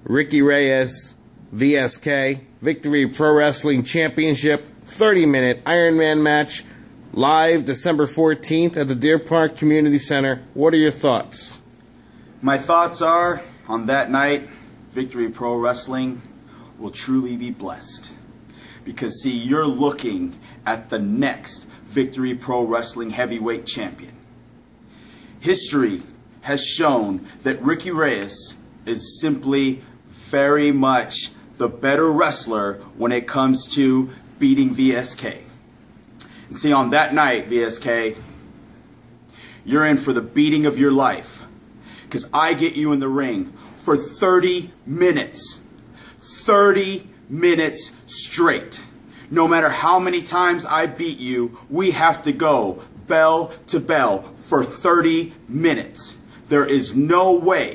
Ricky Reyes, VSK, Victory Pro Wrestling Championship, 30-minute Ironman match, live December 14th at the Deer Park Community Center. What are your thoughts? My thoughts are, on that night, Victory Pro Wrestling will truly be blessed. Because, see, you're looking at the next Victory Pro Wrestling Heavyweight Champion. History has shown that Ricky Reyes is simply very much the better wrestler when it comes to beating VSK. And see, on that night, VSK, you're in for the beating of your life. Because I get you in the ring for 30 minutes. 30 minutes straight. No matter how many times I beat you, we have to go bell to bell for 30 minutes. There is no way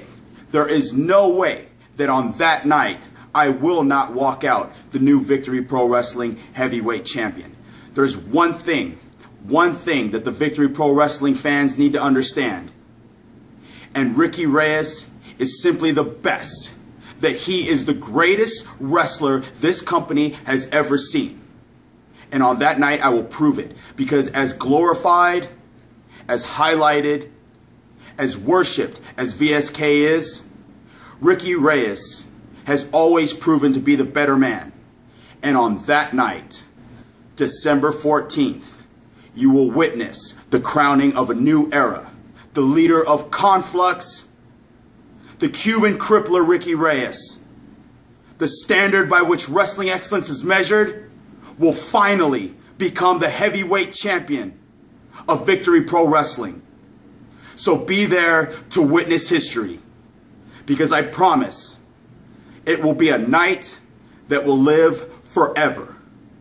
that on that night I will not walk out the new Victory Pro Wrestling Heavyweight Champion. There's one thing that the Victory Pro Wrestling fans need to understand. And Ricky Reyes is simply the best. That he is the greatest wrestler this company has ever seen. And on that night, I will prove it. Because as glorified, as highlighted, as worshipped as VSK is, Ricky Reyes has always proven to be the better man. And on that night, December 14th, you will witness the crowning of a new era. The leader of Conflux, the Cuban crippler Ricky Reyes, the standard by which wrestling excellence is measured, will finally become the heavyweight champion of Victory Pro Wrestling. So be there to witness history, because I promise it will be a night that will live forever.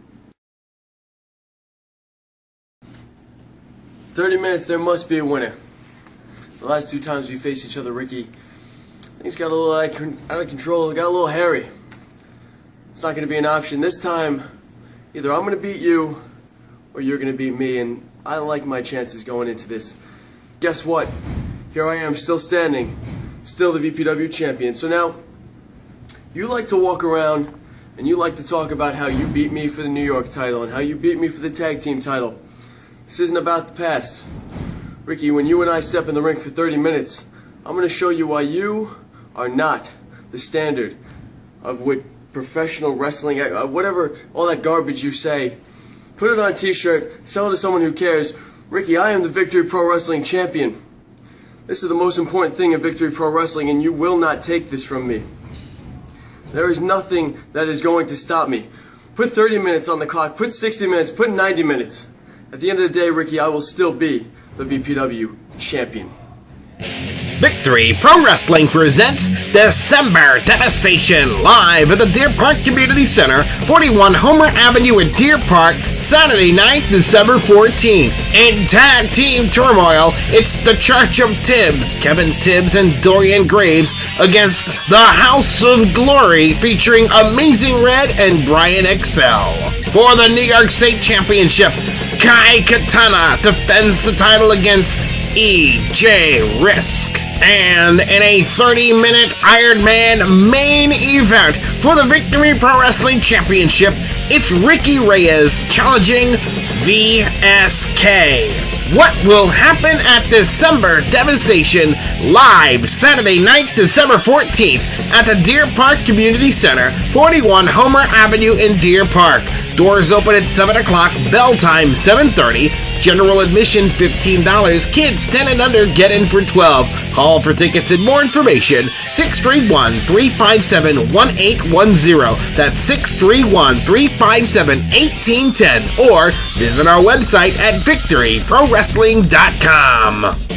30 minutes, there must be a winner. The last two times we faced each other, Ricky, things got a little out of control, got a little hairy. It's not going to be an option. This time, either I'm going to beat you or you're going to beat me, and I like my chances going into this. Guess what? Here I am, still standing, still the VPW champion. So now, you like to walk around and you like to talk about how you beat me for the New York title and how you beat me for the tag team title. This isn't about the past. Ricky, when you and I step in the ring for 30 minutes, I'm going to show you why you are not the standard of what professional wrestling, whatever, all that garbage you say. Put it on a t-shirt, sell it to someone who cares. Ricky, I am the Victory Pro Wrestling champion. This is the most important thing in Victory Pro Wrestling, and you will not take this from me. There is nothing that is going to stop me. Put 30 minutes on the clock, put 60 minutes, put 90 minutes. At the end of the day, Ricky, I will still be the VPW champion. Victory Pro Wrestling presents December Devastation live at the Deer Park Community Center, 41 Homer Avenue in Deer Park, Saturday night, December 14th. In tag team turmoil, it's the Church of Tibbs, Kevin Tibbs and Dorian Graves, against the House of Glory featuring Amazing Red and Brian Excel. For the New York State Championship, Katana defends the title against EJ Risk. And in a 30-minute Ironman main event for the Victory Pro Wrestling Championship, it's Ricky Reyes challenging VSK. What will happen at December Devastation live Saturday night, December 14th at the Deer Park Community Center, 41 Homer Avenue in Deer Park. Doors open at 7 o'clock, bell time 7:30. General admission $15. Kids 10 and under get in for $12. Call for tickets and more information 631-357-1810. That's 631-357-1810. Or visit our website at victoryprowrestling.com.